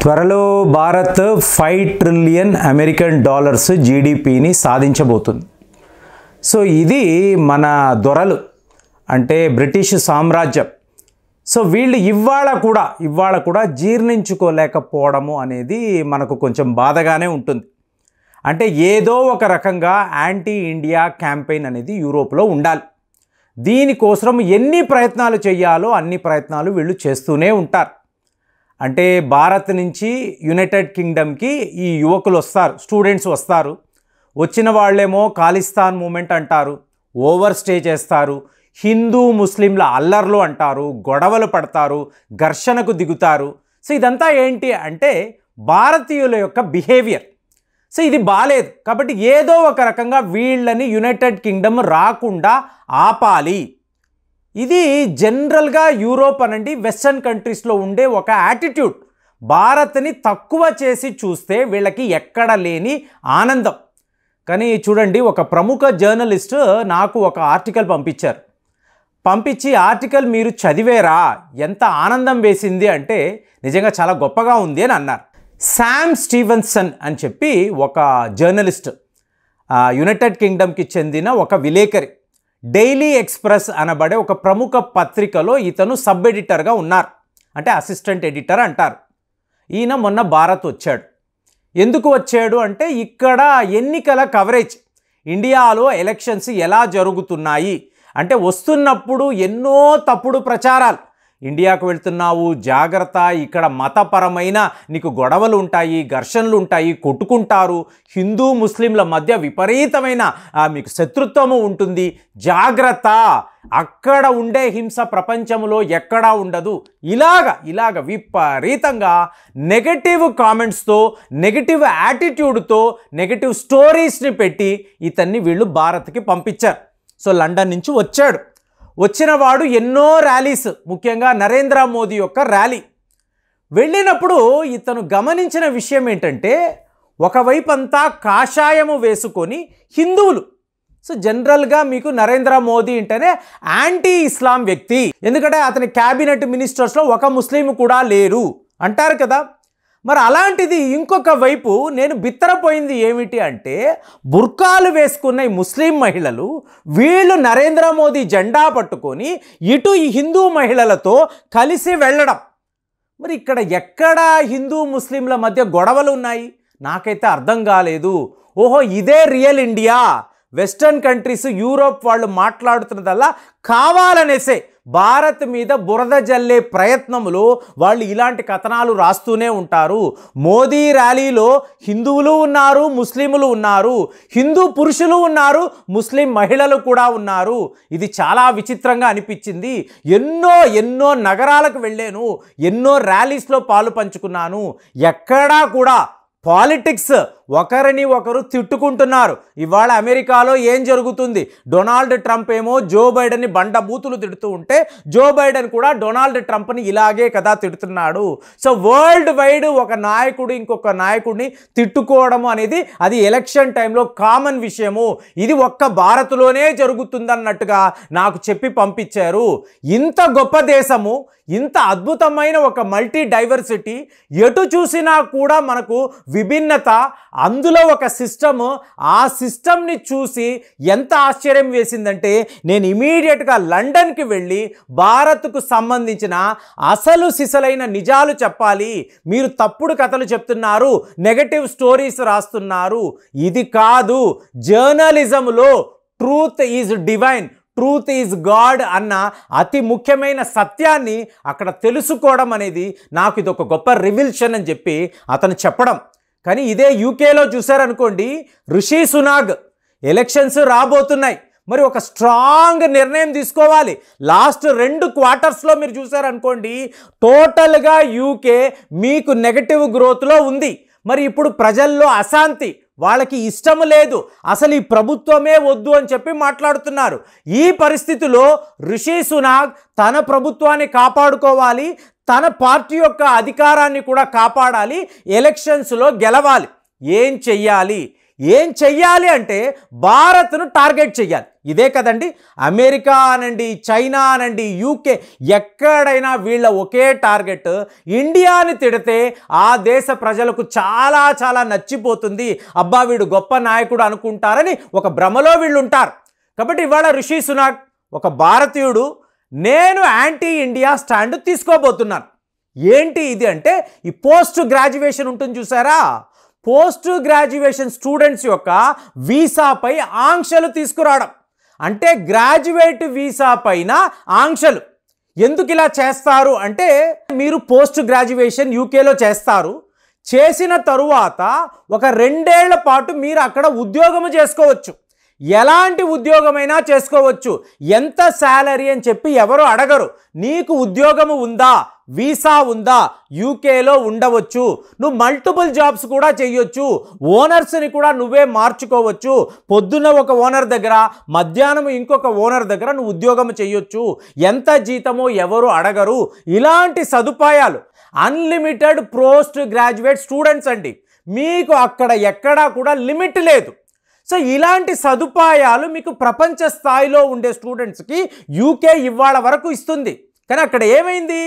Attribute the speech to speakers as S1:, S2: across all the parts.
S1: త్వరలో Bharat 5 trillion American dollars జీడిపిని సాధించబోతుంది. సో ఇది మన దొరలు అంటే బ్రిటిష్ సామ్రాజ్యం. సో వీళ్ళు ఇవాళ కూడా జీర్ణించుకోలేకపోవడము అనేది మనకు కొంచెం బాధగానే ఉంటుంది. అంటే ఏదో ఒక రకంగా యాంటీ ఇండియా క్యాంపెయిన్ అనేది యూరోప్లో ఉండాలి. దీనికోసం ఎన్ని ప్రయత్నాలు చేయాలో అన్ని ప్రయత్నాలు వీళ్ళు చేస్తూనే ఉంటారు. అంటే భారత్ నుంచి యునైటెడ్ కింగ్డమ్కి ఈ యువకులు వస్తారు, స్టూడెంట్స్ వస్తారు. వచ్చిన వాళ్ళేమో ఖాలిస్తాన్ మూమెంట్ అంటారు, ఓవర్ స్టే చేస్తారు, హిందూ ముస్లింల అల్లర్లు అంటారు, గొడవలు పడతారు, ఘర్షణకు దిగుతారు. సో ఇదంతా ఏంటి అంటే భారతీయుల యొక్క బిహేవియర్. సో ఇది బాలేదు కాబట్టి ఏదో ఒక రకంగా వీళ్ళని యునైటెడ్ కింగ్డమ్ రాకుండా ఆపాలి. ఇది జనరల్గా యూరోప్ అనండి వెస్టర్న్ కంట్రీస్లో ఉండే ఒక యాటిట్యూడ్. భారత్ని తక్కువ చేసి చూస్తే వీళ్ళకి ఎక్కడ లేని ఆనందం. కానీ చూడండి, ఒక ప్రముఖ జర్నలిస్ట్ నాకు ఒక ఆర్టికల్ పంపించి ఆర్టికల్ మీరు చదివేరా, ఎంత ఆనందం వేసింది అంటే నిజంగా చాలా గొప్పగా ఉంది అని అన్నారు. శామ్ స్టీవెన్సన్ అని చెప్పి ఒక జర్నలిస్ట్, యునైటెడ్ కింగ్డమ్కి చెందిన ఒక విలేకరి, డైలీ ఎక్స్ప్రెస్ అనబడే ఒక ప్రముఖ పత్రికలో ఇతను సబ్ ఎడిటర్గా ఉన్నారు, అంటే అసిస్టెంట్ ఎడిటర్ అంటారు. ఈయన మొన్న భారత్ వచ్చాడు. ఎందుకు వచ్చాడు అంటే ఇక్కడ ఎన్నికల కవరేజ్, ఇండియాలో ఎలక్షన్స్ ఎలా జరుగుతున్నాయి అంటే వస్తున్నప్పుడు ఎన్నో తప్పుడు ప్రచారాలు, ఇండియాకు వెళ్తున్నావు జాగ్రత్త, ఇక్కడ మతపరమైన నీకు గొడవలు ఉంటాయి, ఘర్షణలు ఉంటాయి, కొట్టుకుంటారు, హిందూ ముస్లింల మధ్య విపరీతమైన మీకు శత్రుత్వము ఉంటుంది, జాగ్రత్త, అక్కడ ఉండే హింస ప్రపంచంలో ఎక్కడా ఉండదు. ఇలాగ విపరీతంగా నెగటివ్ కామెంట్స్తో, నెగటివ్ యాటిట్యూడ్తో, నెగటివ్ స్టోరీస్ని పెట్టి ఇతన్ని వీళ్ళు భారత్కి పంపించారు. సో లండన్ నుంచి వచ్చాడు. వచ్చిన వాడు ఎన్నో ర్యాలీస్, ముఖ్యంగా నరేంద్ర మోదీ యొక్క ర్యాలీ వెళ్ళినప్పుడు ఇతను గమనించిన విషయం ఏంటంటే ఒకవైపు అంతా కాషాయము వేసుకొని హిందువులు. సో జనరల్గా మీకు నరేంద్ర మోదీ అంటేనే యాంటీ ఇస్లాం వ్యక్తి, ఎందుకంటే అతని క్యాబినెట్ మినిస్టర్స్లో ఒక ముస్లిం కూడా లేరు అంటారు కదా. మరి అలాంటిది ఇంకొక వైపు నేను బిత్తరపోయింది ఏమిటి అంటే బుర్కాలు వేసుకున్న ఈ ముస్లిం మహిళలు వీళ్ళు నరేంద్ర మోదీ జెండా పట్టుకొని ఇటు ఈ హిందూ మహిళలతో కలిసి వెళ్ళడం. మరి ఇక్కడ ఎక్కడ హిందూ ముస్లింల మధ్య గొడవలు ఉన్నాయి నాకైతే అర్థం కాలేదు. ఓహో, ఇదే real India. Western countries, Europe వాళ్ళు మాట్లాడుతున్నదల్లా కావాలనేసే భారత్ మీద బురద జల్లే ప్రయత్నములు వాళ్ళు ఇలాంటి కథనాలు రాస్తూనే ఉంటారు. మోదీ ర్యాలీలో హిందువులు ఉన్నారు, ముస్లింలు ఉన్నారు, హిందూ పురుషులు ఉన్నారు, ముస్లిం మహిళలు కూడా ఉన్నారు. ఇది చాలా విచిత్రంగా అనిపించింది. ఎన్నో నగరాలకు వెళ్ళాను, ఎన్నో ర్యాలీస్లో పాలు పంచుకున్నాను. ఎక్కడా కూడా పాలిటిక్స్, ఒకరిని ఒకరు తిట్టుకుంటున్నారు. ఇవాళ అమెరికాలో ఏం జరుగుతుంది? డొనాల్డ్ ట్రంప్ ఏమో జో బైడెన్ని బండబూతులు తిడుతూ ఉంటే జో బైడెన్ కూడా డొనాల్డ్ ట్రంప్ని ఇలాగే కదా తిడుతున్నాడు. సో వరల్డ్ వైడ్ ఒక నాయకుడు ఇంకొక నాయకుడిని తిట్టుకోవడము అనేది అది ఎలక్షన్ టైంలో కామన్ విషయము. ఇది ఒక్క భారత్లోనే జరుగుతుందన్నట్టుగా నాకు చెప్పి పంపించారు. ఇంత గొప్ప దేశము, ఇంత అద్భుతమైన ఒక మల్టీ డైవర్సిటీ, ఎటు చూసినా కూడా మనకు విభిన్నత, అందులో ఒక సిస్టమ్. ఆ సిస్టమ్ని చూసి ఎంత ఆశ్చర్యం వేసిందంటే నేను ఇమీడియట్గా లండన్కి వెళ్ళి భారత్కు సంబంధించిన అసలు సిసలైన నిజాలు చెప్పాలి, మీరు తప్పుడు కథలు చెప్తున్నారు, నెగటివ్ స్టోరీస్ రాస్తున్నారు, ఇది కాదు. జర్నలిజంలో truth is divine, truth is God అన్న అతి ముఖ్యమైన సత్యాన్ని అక్కడ తెలుసుకోవడం అనేది నాకు ఇది ఒక గొప్ప రివిల్షన్ అని చెప్పి అతను చెప్పడం. కానీ ఇదే యూకేలో చూశారనుకోండి, రిషి సునాక్ ఎలక్షన్స్ రాబోతున్నాయి, మరి ఒక స్ట్రాంగ్ నిర్ణయం తీసుకోవాలి. లాస్ట్ 2 క్వార్టర్స్లో మీరు చూశారనుకోండి టోటల్గా యూకే మీకు నెగటివ్ గ్రోత్లో ఉంది. మరి ఇప్పుడు ప్రజల్లో అశాంతి, వాళ్ళకి ఇష్టం లేదు, అసలు ఈ ప్రభుత్వమే వద్దు అని చెప్పి మాట్లాడుతున్నారు. ఈ పరిస్థితిలో రిషి సునాక్ తన ప్రభుత్వాన్ని కాపాడుకోవాలి, తన పార్టీ యొక్క అధికారాన్ని కూడా కాపాడాలి, ఎలక్షన్స్లో గెలవాలి. ఏం చెయ్యాలి? ఏం చెయ్యాలి అంటే భారత్ను టార్గెట్ చెయ్యాలి. ఇదే కదండి, అమెరికా అనండి, చైనా అనండి, యూకే, ఎక్కడైనా వీళ్ళ ఒకే టార్గెట్, ఇండియాని తిడితే ఆ దేశ ప్రజలకు చాలా చాలా నచ్చిపోతుంది, అబ్బా వీడు గొప్ప నాయకుడు అనుకుంటారని ఒక భ్రమలో వీళ్ళు ఉంటారు. కాబట్టి ఇవాళ రిషి సునాక్ ఒక భారతీయుడు, నేను యాంటీ ఇండియా స్టాండ్ తీసుకోబోతున్నాను. ఏంటి ఇది అంటే, ఈ పోస్ట్ గ్రాడ్యుయేషన్ ఉంటుంది చూసారా, పోస్ట్ గ్రాడ్యుయేషన్ స్టూడెంట్స్ యొక్క వీసాపై ఆంక్షలు తీసుకురావడం. అంటే గ్రాడ్యుయేట్ వీసా పైన ఆంక్షలు. ఎందుకు ఇలా చేస్తారు అంటే, మీరు పోస్ట్ గ్రాడ్యుయేషన్ యూకేలో చేస్తారు, చేసిన తరువాత ఒక 2 ఏళ్ల పాటు మీరు అక్కడ ఉద్యోగము చేసుకోవచ్చు. ఎలాంటి ఉద్యోగమైనా చేసుకోవచ్చు, ఎంత శాలరీ అని చెప్పి ఎవరు అడగరు. నీకు ఉద్యోగము ఉందా, వీసా ఉందా, యూకేలో ఉండవచ్చు, నువ్వు మల్టిపుల్ జాబ్స్ కూడా చేయొచ్చు, ఓనర్స్ని కూడా నువ్వే మార్చుకోవచ్చు, పొద్దున్న ఒక ఓనర్ దగ్గర, మధ్యాహ్నం ఇంకొక ఓనర్ దగ్గర నువ్వు ఉద్యోగం చేయొచ్చు, ఎంత జీతమో ఎవరు అడగరు. ఇలాంటి సదుపాయాలు అన్లిమిటెడ్ పోస్ట్ గ్రాడ్యుయేట్ స్టూడెంట్స్ అండి, మీకు అక్కడ ఎక్కడా కూడా లిమిట్ లేదు. సో ఇలాంటి సదుపాయాలు మీకు ప్రపంచ స్థాయిలో ఉండే స్టూడెంట్స్కి యూకే ఇవాళ వరకు ఇస్తుంది. కానీ అక్కడ ఏమైంది,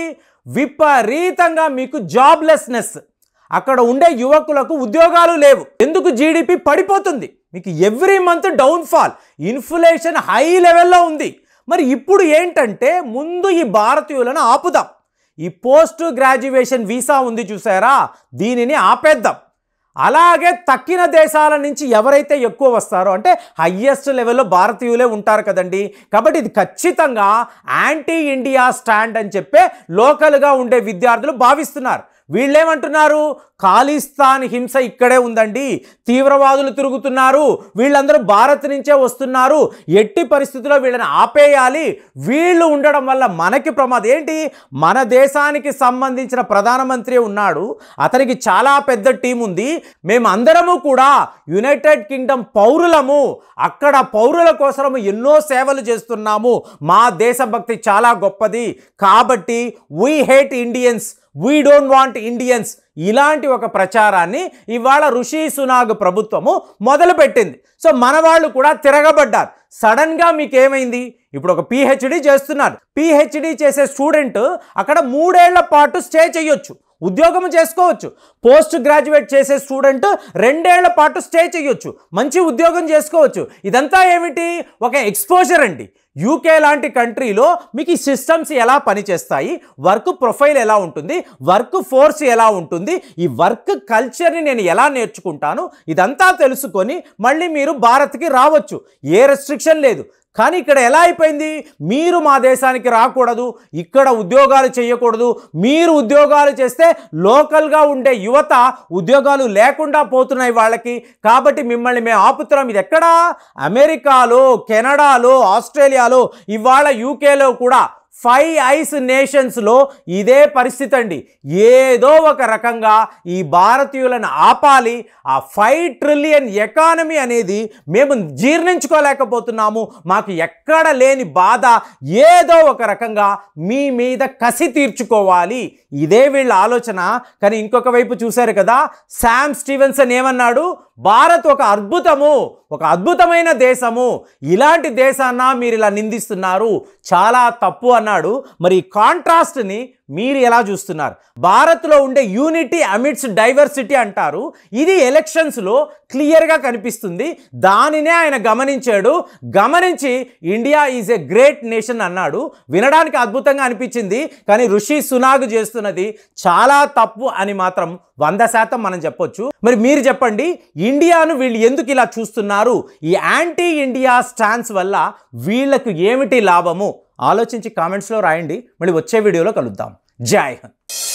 S1: విపరీతంగా మీకు జాబ్లెస్నెస్, అక్కడ ఉండే యువకులకు ఉద్యోగాలు లేవు. ఎందుకు, జీడిపి పడిపోతుంది, మీకు every month downfall, inflation high లెవెల్లో ఉంది. మరి ఇప్పుడు ఏంటంటే, ముందు ఈ భారతీయులను ఆపుదాం, ఈ పోస్ట్ గ్రాడ్యుయేషన్ వీసా ఉంది చూసారా, దీనిని ఆపేద్దాం. అలాగే తక్కిన దేశాల నుంచి ఎవరైతే ఎక్కువ వస్తారో, అంటే హయ్యెస్ట్ లెవెల్లో భారతీయులే ఉంటారు కదండి, కాబట్టి ఇది ఖచ్చితంగా యాంటీ ఇండియా స్టాండ్ అని చెప్పే లోకల్గా ఉండే విద్యార్థులు భావిస్తున్నారు. వీళ్ళేమంటున్నారు, ఖాళీస్థాన్ హింస ఇక్కడే ఉందండి, తీవ్రవాదులు తిరుగుతున్నారు, వీళ్ళందరూ భారత్ నుంచే వస్తున్నారు, ఎట్టి పరిస్థితుల్లో వీళ్ళని ఆపేయాలి, వీళ్ళు ఉండడం వల్ల మనకి ప్రమాదం. ఏంటి, మన దేశానికి సంబంధించిన ప్రధానమంత్రి ఉన్నాడు, అతనికి చాలా పెద్ద టీం ఉంది, మేమందరము కూడా యునైటెడ్ కింగ్డమ్ పౌరులము, అక్కడ పౌరుల కోసం ఎన్నో సేవలు చేస్తున్నాము, మా దేశభక్తి చాలా గొప్పది, కాబట్టి we hate Indians, we don't want Indians, ఇలాంటి ఒక ప్రచారాన్ని ఇవాళ రిషి సునాక్ ప్రభుత్వము మొదలుపెట్టింది. సో మన వాళ్ళు కూడా తిరగబడ్డారు. సడన్గా మీకు ఏమైంది, ఇప్పుడు ఒక పిహెచ్డి చేస్తున్నారు, పిహెచ్డి చేసే స్టూడెంట్ అక్కడ 3 ఏళ్ల పాటు స్టే చేయొచ్చు, ఉద్యోగం చేసుకోవచ్చు. పోస్ట్ గ్రాడ్యుయేట్ చేసే స్టూడెంట్ 2 ఏళ్ల పాటు స్టే చేయొచ్చు, మంచి ఉద్యోగం చేసుకోవచ్చు. ఇదంతా ఏమిటి, ఒక ఎక్స్పోజర్ అండి. యూకే లాంటి కంట్రీలో మీకు ఈ సిస్టమ్స్ ఎలా పనిచేస్తాయి, వర్క్ ప్రొఫైల్ ఎలా ఉంటుంది, వర్క్ ఫోర్స్ ఎలా ఉంటుంది, ఈ వర్క్ కల్చర్ని నేను ఎలా నేర్చుకుంటాను, ఇదంతా తెలుసుకొని మళ్ళీ మీరు భారత్కి రావచ్చు, ఏ రెస్ట్రిక్షన్ లేదు. కానీ ఇక్కడ ఎలా అయిపోయింది, మీరు మా దేశానికి రాకూడదు, ఇక్కడ ఉద్యోగాలు చేయకూడదు, మీరు ఉద్యోగాలు చేస్తే లోకల్గా ఉండే యువత ఉద్యోగాలు లేకుండా పోతున్నాయి వాళ్ళకి, కాబట్టి మిమ్మల్ని మేము ఆపుతున్నాం. ఇది ఎక్కడా, అమెరికాలో, కెనడాలో, ఆస్ట్రేలియాలో, ఇవాళ యూకేలో కూడా 5 ఐస్ నేషన్స్లో ఇదే పరిస్థితి అండి. ఏదో ఒక రకంగా ఈ భారతీయులను ఆపాలి, ఆ 5 ట్రిలియన్ ఎకానమీ అనేది మేము జీర్ణించుకోలేకపోతున్నాము, మాకు ఎక్కడ లేని బాధ, ఏదో ఒక రకంగా మీ మీద కసి తీర్చుకోవాలి, ఇదే వీళ్ళ ఆలోచన. కానీ ఇంకొక వైపు చూశారు కదా, శామ్ స్టీవెన్సన్ ఏమన్నాడు, భారత్ ఒక అద్భుతము, ఒక అద్భుతమైన దేశము, ఇలాంటి దేశాన్న మీరు ఇలా నిందిస్తున్నారు, చాలా తప్పు అన్నాడు. మరి ఈ కాంట్రాస్ట్ని మీరు ఎలా చూస్తున్నారు? భారత్లో ఉండే యూనిటీ అమిడ్స్ డైవర్సిటీ అంటారు, ఇది ఎలక్షన్స్లో క్లియర్గా కనిపిస్తుంది. దానినే ఆయన గమనించాడు, గమనించి India is a great nation అన్నాడు. వినడానికి అద్భుతంగా అనిపించింది, కానీ రిషి సునాక్ చేస్తున్నది చాలా తప్పు అని మాత్రం 100% మనం చెప్పొచ్చు. మరి మీరు చెప్పండి, ఇండియాను వీళ్ళు ఎందుకు ఇలా చూస్తున్నారు? ఈ యాంటీ ఇండియా స్టాన్స్ వల్ల వీళ్ళకు ఏమిటి లాభము? ఆలోచించి కామెంట్స్లో రాయండి. మళ్ళీ వచ్చే వీడియోలో కలుద్దాం. జై హింద్.